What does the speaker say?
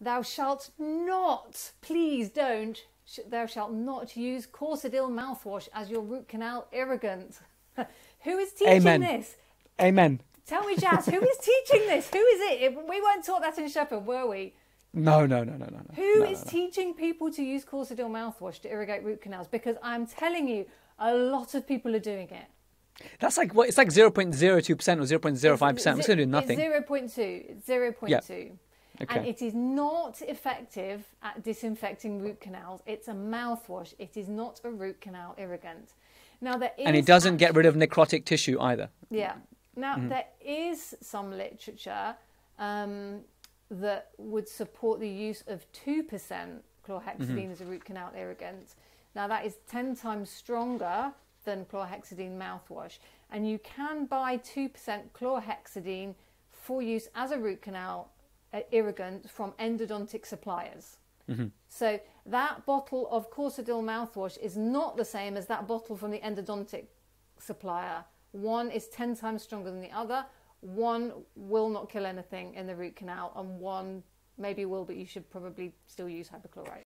thou shalt not, please don't, thou shalt not use Corsadil mouthwash as your root canal irrigant. Who is teaching this? Amen. Tell me, Jazz, who is teaching this? Who is it? We weren't taught that in Shepherd, were we? No. Who is teaching people to use Corsadil mouthwash to irrigate root canals? Because I'm telling you, a lot of people are doing it. That's like what? It's like 0.02% or 0.05%. I'm just going to do nothing. It's 0.2. It's 0.2. Yeah. Okay. And it is not effective at disinfecting root canals. It's a mouthwash. It is not a root canal irrigant. Now there is, and it doesn't get rid of necrotic tissue either. Yeah. Now there is some literature that would support the use of 2% chlorhexidine as a root canal irrigant. Now that is 10 times stronger than chlorhexidine mouthwash, and you can buy 2% chlorhexidine for use as a root canal irrigant from endodontic suppliers. So that bottle of Corsadil mouthwash is not the same as that bottle from the endodontic supplier. One is 10 times stronger than the other. One will not kill anything in the root canal, and one maybe will, but you should probably still use hypochlorite.